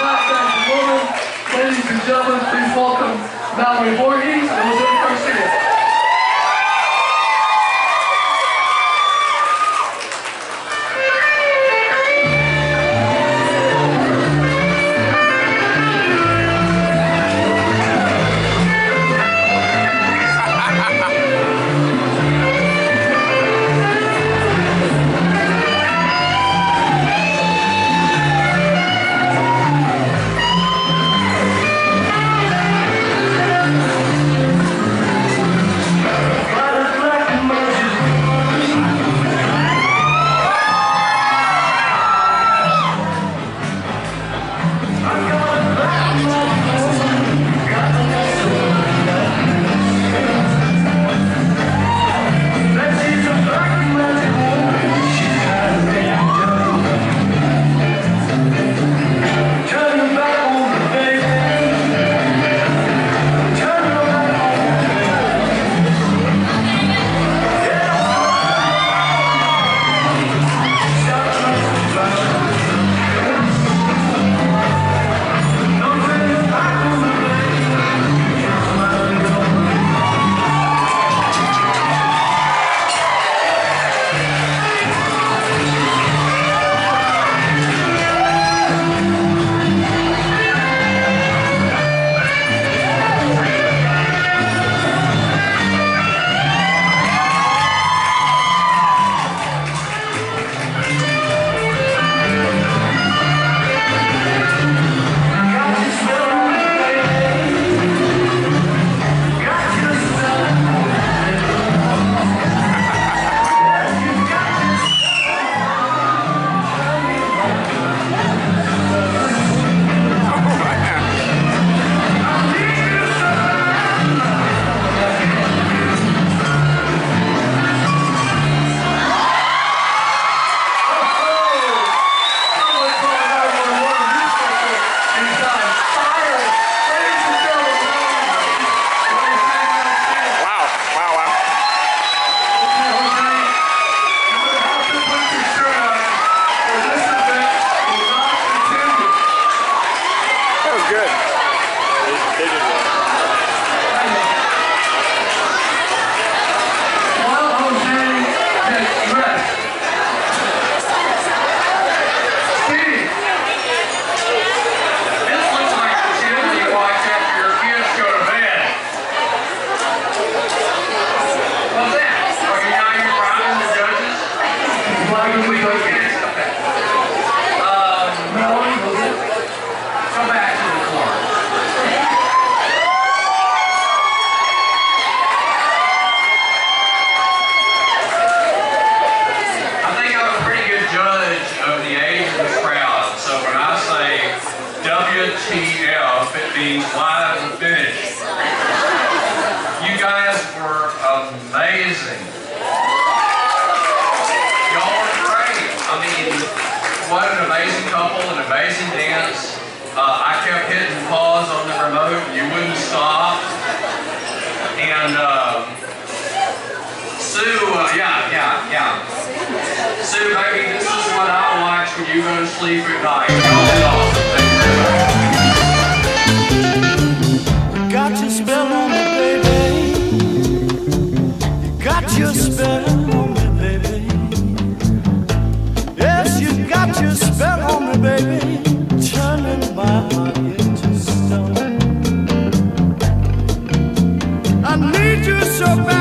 backstage woman. Ladies and gentlemen, please welcome Mallory Voorheis and Jose Garcia. WTF, it means live and finished. You guys were amazing. Y'all were great. I mean, what an amazing couple, an amazing dance. I kept hitting pause on the remote, you wouldn't stop. And Sue, yeah. Sue, baby, this is what I watch when you go to sleep at night. Y'all did awesome. Thank you very much. Got your spell on me, baby. Got your spell on me, baby. Yes, you got your spell on me, baby. Turning my heart into stone. I need you so bad.